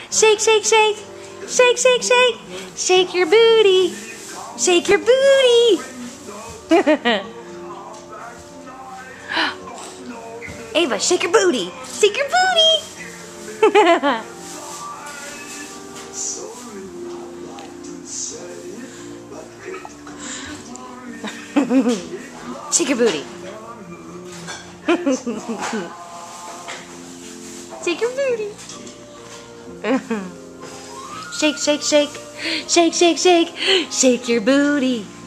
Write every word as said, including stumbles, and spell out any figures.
Shake, shake, shake. Shake, shake, shake. Shake your booty. Shake your booty. Ava, shake your booty. Shake your booty. Shake your booty. Shake your booty. Shake, shake, shake. Shake, shake, shake. Shake your booty.